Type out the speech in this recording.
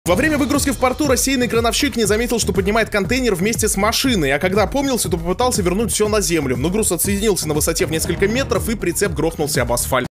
Во время выгрузки в порту рассеянный крановщик не заметил, что поднимает контейнер вместе с машиной, а когда опомнился, то попытался вернуть все на землю, но груз отсоединился на высоте в несколько метров и прицеп грохнулся об асфальт.